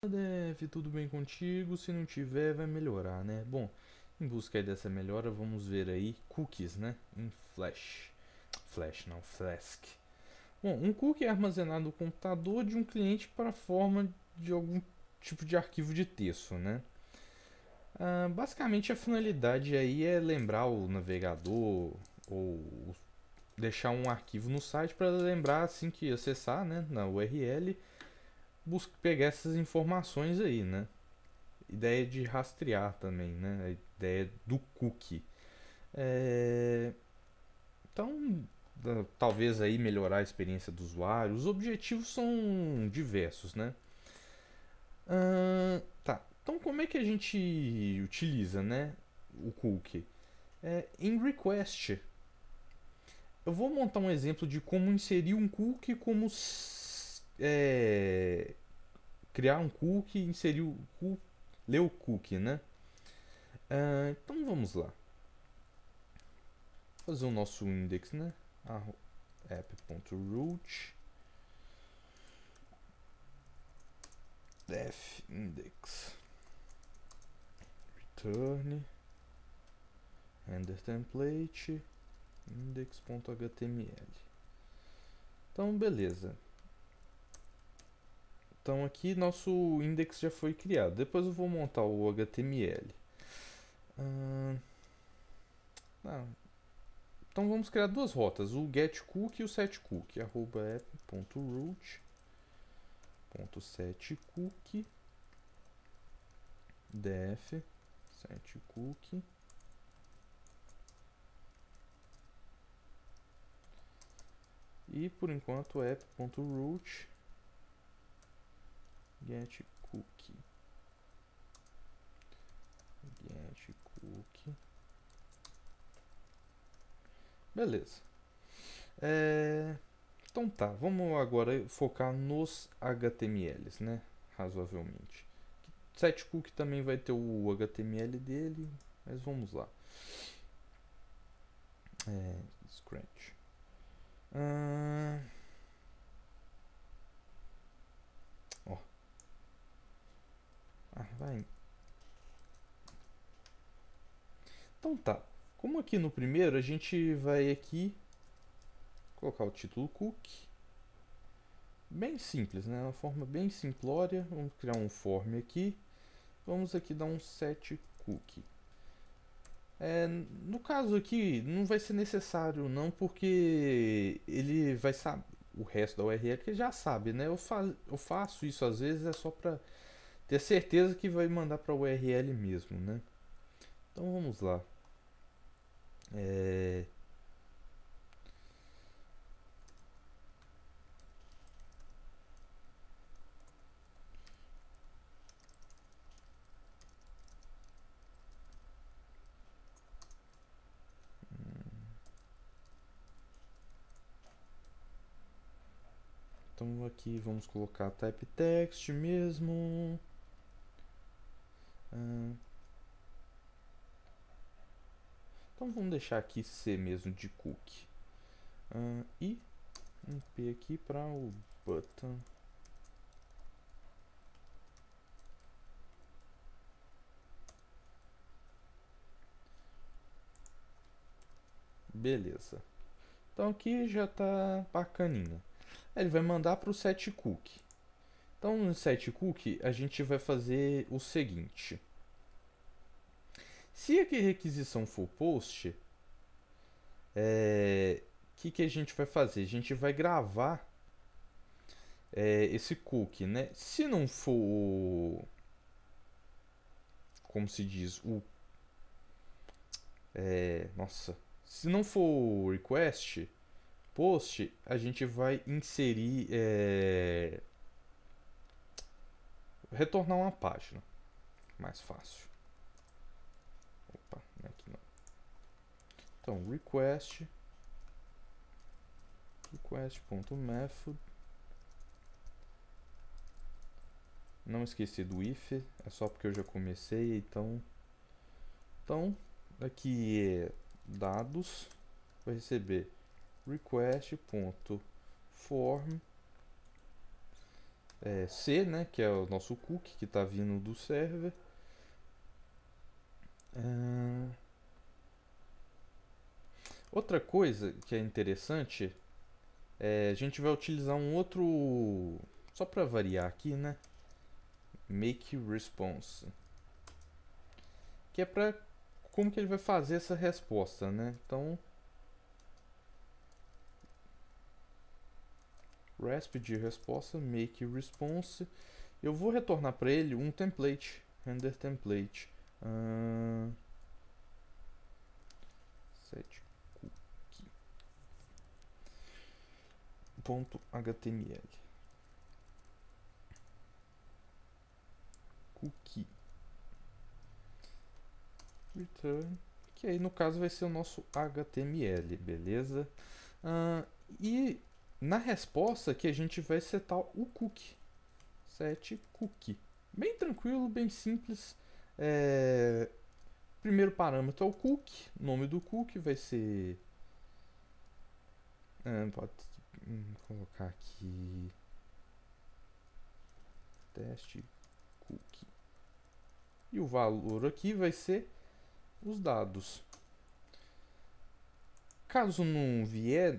Dev, tudo bem contigo? Se não tiver, vai melhorar, né? Bom, em busca aí dessa melhora, vamos ver aí cookies, né? Em Flash. Flash não, Flask. Bom, um cookie é armazenado no computador de um cliente para a forma de algum tipo de arquivo de texto, né? Basicamente a finalidade aí é lembrar o navegador ou deixar um arquivo no site para lembrar assim que acessar, né, na URL, pegar essas informações aí, né? Ideia de rastrear também, né? A ideia do cookie. É, Então, talvez aí melhorar a experiência do usuário. Os objetivos são diversos, né? Tá. Então, como é que a gente utiliza, né? O cookie? Em request, eu vou montar um exemplo de como inserir um cookie, criar um cookie, inserir o cookie, ler o cookie, né? Então vamos lá. Fazer o nosso index, né? App.root def index return render template index.html. Então beleza. Então aqui nosso index já foi criado. Depois eu vou montar o HTML. Ah, ah, então vamos criar duas rotas, o getCookie e o setCookie. App.root.setCookie def setCookie. E por enquanto app.root getCookie. getCookie. Beleza. Então tá, vamos agora focar nos HTMLs, né? Razoavelmente. SetCookie também vai ter o HTML dele, mas vamos lá. Scratch. Ah, ó. Vai. Então tá. Como aqui no primeiro, a gente vai aqui colocar o título cookie. Bem simples, né? Uma forma bem simplória. Vamos criar um form aqui. Vamos aqui dar um set cookie. No caso aqui, não vai ser necessário não, porque ele vai saber o resto da URL que ele já sabe, né? Eu faço isso às vezes é só para ter certeza que vai mandar para a URL mesmo, né? Então vamos lá. É, então aqui vamos colocar type text mesmo. Ah, então vamos deixar aqui C mesmo de cookie. E um P aqui para o button. Beleza. Então aqui já está bacaninha. Aí ele vai mandar para o set cookie. Então no set cookie a gente vai fazer o seguinte: se a requisição for post, que a gente vai fazer? A gente vai gravar esse cookie, né? Se não for, como se diz, nossa, se não for request, post, a gente vai inserir, retornar uma página, mais fácil. Opa, não é aqui não. Então request.method. Não esqueci do if, é só porque eu já comecei, então aqui é dados, vai receber request.form C, né, que é o nosso cookie que está vindo do server. Outra coisa que é interessante a gente vai utilizar um outro, só para variar aqui, né, make response, que é para como que ele vai fazer essa resposta, né? Então, resp de resposta make response, eu vou retornar para ele um template, render template, set cookie.html, cookie return, que aí no caso vai ser o nosso HTML, beleza? E na resposta que a gente vai setar o cookie, set cookie, bem tranquilo, bem simples. Primeiro parâmetro é o cookie, nome do cookie vai ser, pode colocar aqui teste cookie, e o valor aqui vai ser os dados. Caso não vier,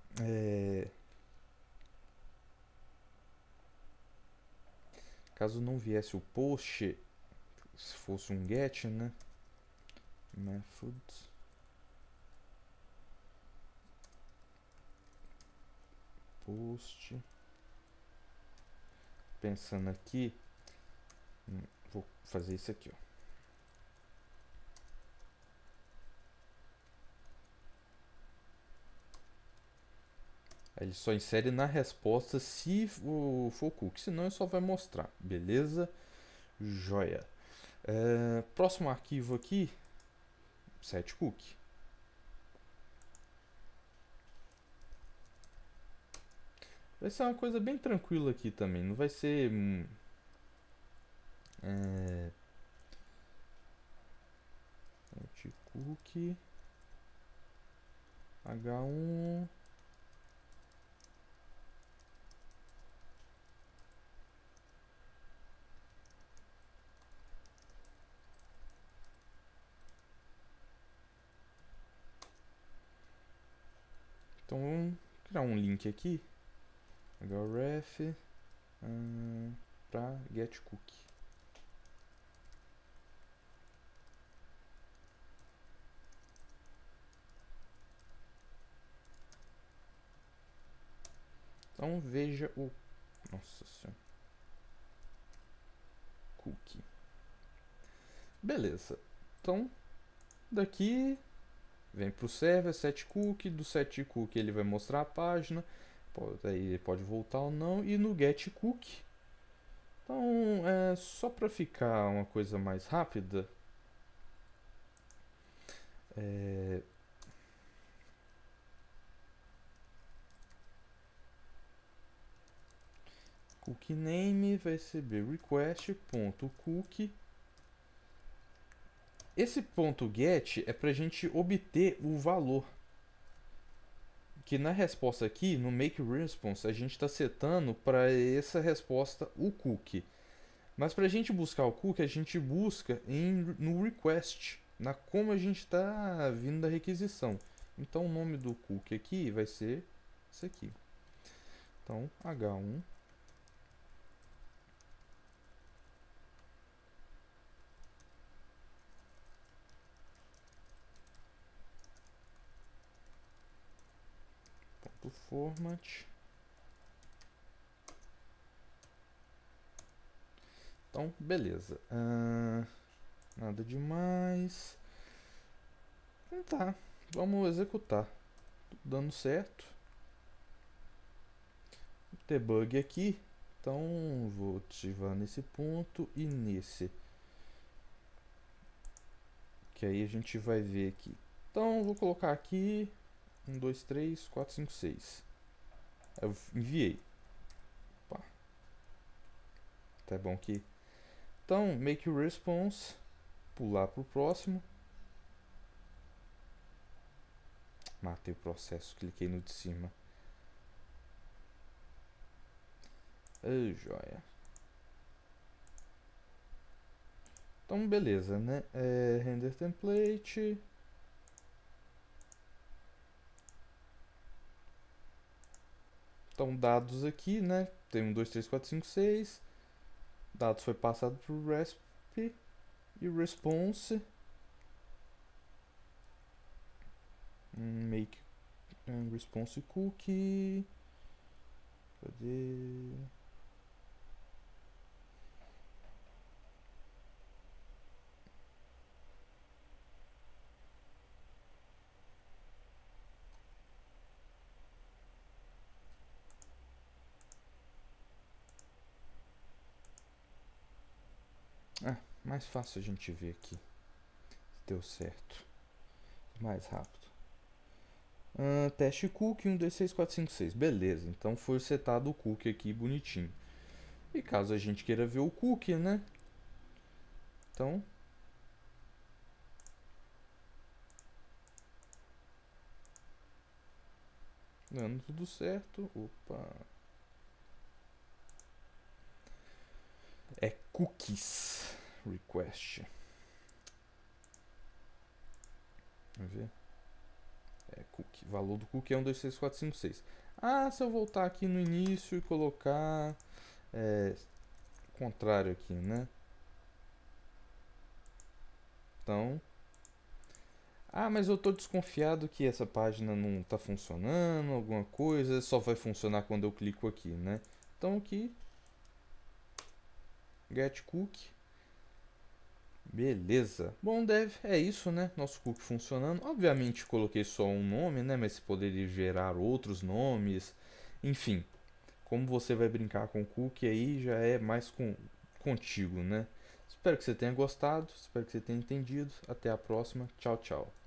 caso não viesse o post, se fosse um get, né? Methods post. Pensando aqui, vou fazer isso aqui, ó. Ele só insere na resposta se for cookie, senão ele só vai mostrar, beleza? Joia. Próximo arquivo aqui, set cookie. Vai ser uma coisa bem tranquila aqui também, não vai ser set cookie h1. Então vamos criar um link aqui, href para get cookie. Então veja o, nossa senhora, cookie. Beleza. Então daqui vem para o server set cookie, do set cookie ele vai mostrar a página, aí pode voltar ou não, e no get cookie. Então, só para ficar uma coisa mais rápida, cookie name vai receber request.cookie. Esse ponto get é para a gente obter o valor, que na resposta aqui, no make response, a gente está setando para essa resposta o cookie. Mas para a gente buscar o cookie, a gente busca no request, na como a gente está vindo da requisição. Então o nome do cookie aqui vai ser esse aqui. Então h1 format. Então, beleza. Nada demais. Então tá, vamos executar. Tudo dando certo. Debug aqui. Então, vou ativar nesse ponto e nesse. Que aí a gente vai ver aqui. Então, vou colocar aqui 1, 2, 3, 4, 5, 6. Eu enviei. Opa. Tá bom aqui. Então, make response. Pular para o próximo. Matei o processo, cliquei no de cima. Joia. Então, beleza, né? Render template. Então, dados aqui, né? Tem 1, 2, 3, 4, 5, 6. Dados foi passado para o resp e response. Make response cookie. Cadê? Mais fácil a gente ver aqui se deu certo. Mais rápido. Teste cookie 1, 2, 3, 4, 5, 6. Beleza, então foi setado o cookie aqui bonitinho. E caso a gente queira ver o cookie, né? Então, dando tudo certo. Opa. É cookies request. Vamos ver. Cookie. Valor do cookie é 1, 2, 3, 4, 5, 6. Se eu voltar aqui no início e colocar contrário aqui, né? Então, mas eu tô desconfiado que essa página não tá funcionando, alguma coisa, só vai funcionar quando eu clico aqui, né? Então aqui, get cookie. Beleza. Bom, Dev, é isso, né? Nosso cookie funcionando. Obviamente coloquei só um nome, né? Mas poderia gerar outros nomes. Enfim, como você vai brincar com o cookie aí já é mais contigo, né? Espero que você tenha gostado, espero que você tenha entendido. Até a próxima. Tchau, tchau.